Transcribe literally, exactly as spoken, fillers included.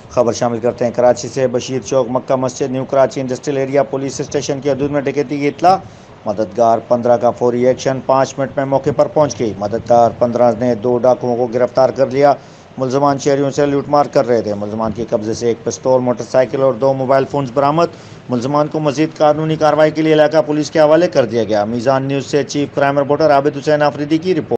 खबर शामिल करते हैं कराची से। Bashir Chowk Makka Masjid New Karachi industrial area police station की हदूद में डकैती की इत्तला। मददगार पंद्रह का फौरी एक्शन, पाँच मिनट में मौके पर पहुंच गई। मददगार पंद्रह ने दो डाकुओं को गिरफ्तार कर लिया। मुलजमान शहरियों से लूटमार कर रहे थे। मुलजमान के कब्जे से एक पिस्तौल, मोटरसाइकिल और दो मोबाइल फोन्स बरामद। मुलजमान को मजीद कानूनी कार्रवाई के लिए इलाका पुलिस के हवाले कर दिया गया। मीज़ान न्यूज़ से chief crime reporter Abid Hussain Afridi की रिपोर्ट।